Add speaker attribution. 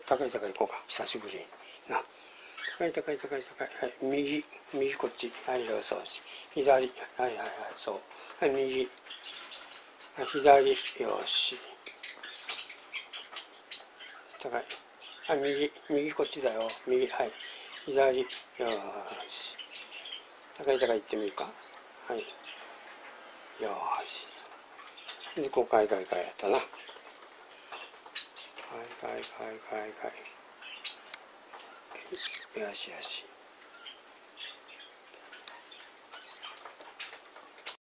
Speaker 1: 高い高い行こうか、久しぶりにな。高い高い高い高い。はい、右こっち。はい、そう。左。はいはいはい、そう。はい、右。はい、左。よし。高い。はい、右こっちだよ。右。はい。左。よし。高い高い行ってみるか。はい。よし。で、こう、かいやったな。かい。よしよし。